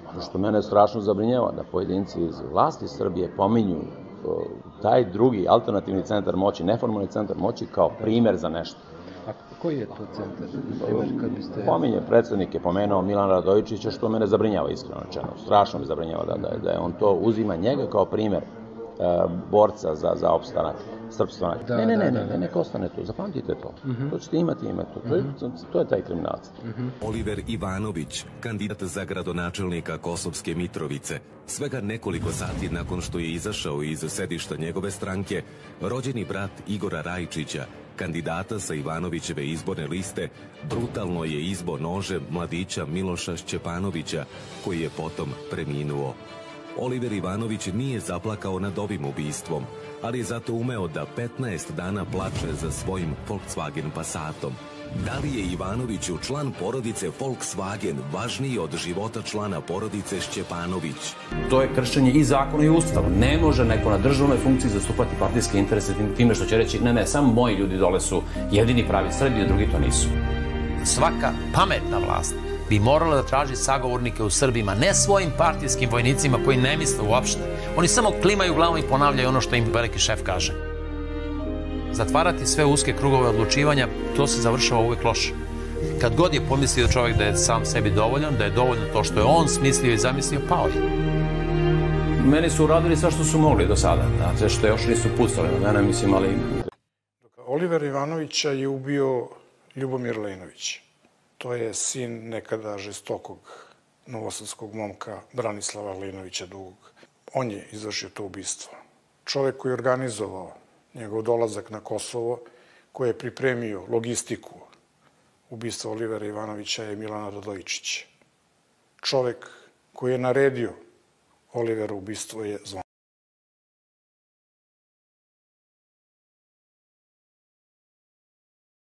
Ono što mene strašno zabrinjava, da pojedinci iz vlasti Srbije pominju taj drugi alternativni centar moći, neformalni centar moći kao primer za nešto. A koji je to centar? Pominje, predsednik je pomenuo Milana Radojičića, što mene zabrinjava, iskreno rečeno. Strašno me zabrinjava da je on to uzima njega kao primer borca za opstanak srpstva. Ne, neka ostane tu, zapamtite to. To ćete imati ime tu. To je taj kriminalac. Oliver Ivanović, kandidat za gradonačelnika Kosovske Mitrovice, svega nekoliko sati nakon što je izašao iz sedišta njegove stranke, rođeni brat Igora Rajčića, kandidata sa Ivanovićeve izborne liste, brutalno je izbo nožem mladića Miloša Šćepanovića, koji je potom preminuo. Oliver Ivanović nije zaplakao nad ovim ubistvom, ali je zato umeo da 15 dana plače za svojim Volkswagen Passatom. Da li je Ivanoviću član porodice Volkswagen važniji od života člana porodice Šćepanović? To je kršenje i zakona i ustava. Ne može neko na državnoj funkciji zastupati partijske interese time što će reći ne, samo moji ljudi dole su jedini pravi Srbi, a drugi to nisu. Svaka pametna vlast bi morala da traži sagovornike u Srbima, ne svojim partijskim vojnicima koji ne misle uopšte. Oni samo klimaju glavom i ponavljaju ono što im veliki šef kaže. Zatvarati sve uske krugove odlučivanja, to se završava uvek loše. Kad god je pomislio čovjek da je sam sebi dovoljan, da je dovoljno to što je on smislio i zamislio, pao je. Meni su uradili sve što su mogli do sada, sve što još nisu pucali na mene, mislim, ali... Oliver Ivanovića je ubio Ljubomir Lejnović. To je sin nekada žestokog novosadskog momka Branislava Lejnovića Dugog. On je izvršio to ubistvo. Čovek koji je organizovao njegov dolazak na Kosovo, koji je pripremio logistiku ubistva Olivera Ivanovića je Milana Radojičić. Čovek koji je naredio Olivera ubistvo je Zvonko.